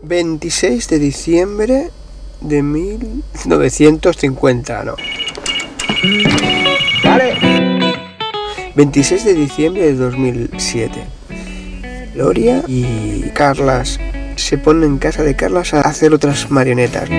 26 de diciembre de 1950, no. Vale. 26 de diciembre de 2007. Gloria y Carlas se ponen en casa de Carlas a hacer otras marionetas.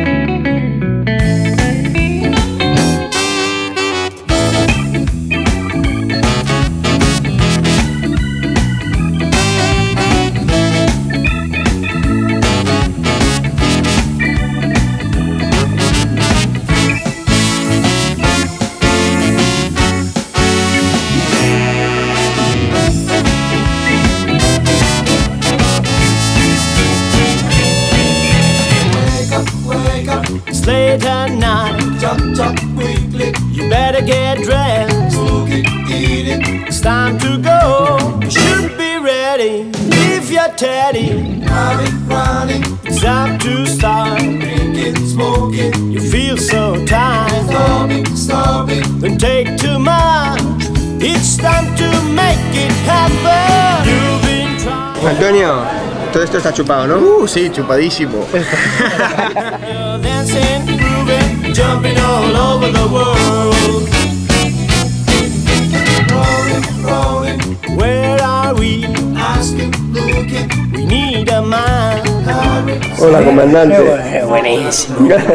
It's late at night, chop quickly. You better get dressed, cook it, eat it. It's time to go, you should be ready. Leave your teddy, running. It's time to start, drinking, smoking. You feel so tired, stop it. Don't take too much, it's time to make it happen. You've been trying. Antonio, todo esto está chupado, ¿no? Sí, chupadísimo. Dancing, grooving, jumping all over the world. Rolling, where are we? Asking, looking, we need a man. Hola, comandante. Buenísimo.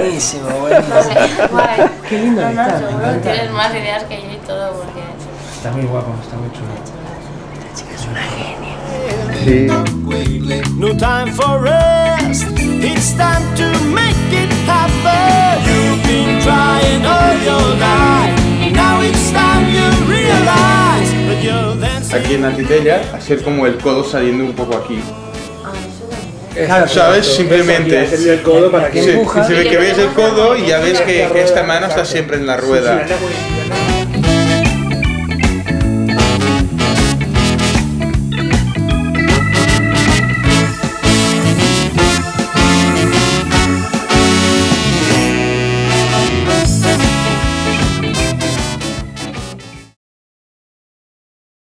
Qué lindo que está. Seguro tienes más ideas que yo y todo porque... Está muy guapo, está muy chulo. Esta chica es una genia. Sí. No time for rest, it's time to make it happen. You've been trying all your life, now it's time you realize that you're dancing. Aquí en Antitella, hacer como el codo saliendo un poco aquí. Claro, ¿Sabes? Simplemente. Hacerle el codo para que Sí, empuja. se ve que ves el codo y ya ves que esta mano está siempre en la rueda. Sí,